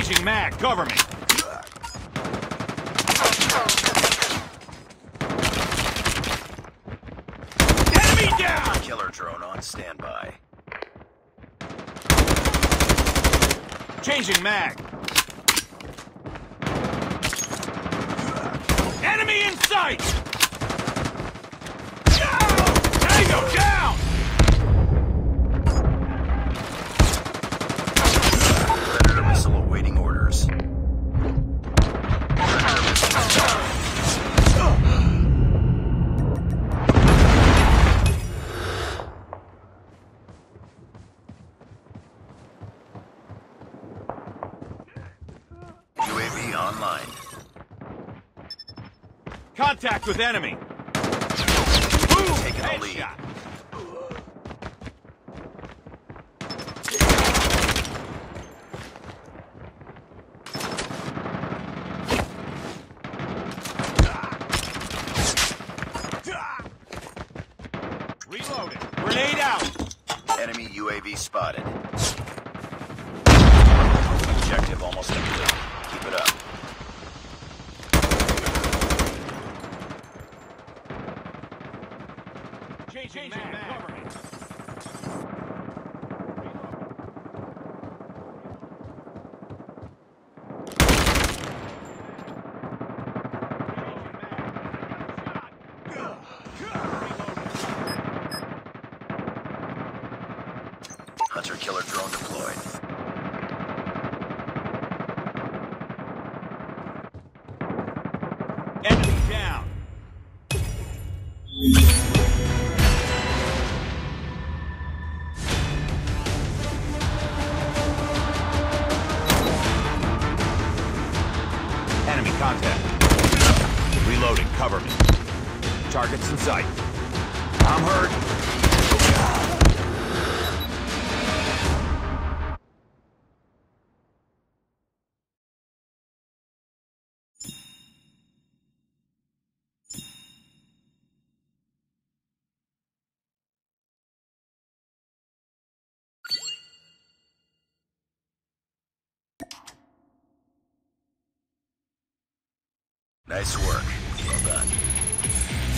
Changing mag, cover me. Enemy down! Killer drone on standby. Changing mag. Enemy in sight! Tango down! Predator missile awaiting orders. Predator missile down. UAV online. Contact with enemy. Taking the lead. Headshot. Reloading. Grenade out. Enemy UAV spotted. Objective almost complete. Keep it up. Changing mag. Cover me. Hunter killer drone deployed. Enemy down. Enemy contact. Reloading, cover me. Targets in sight. I'm hurt. Nice work. Well done.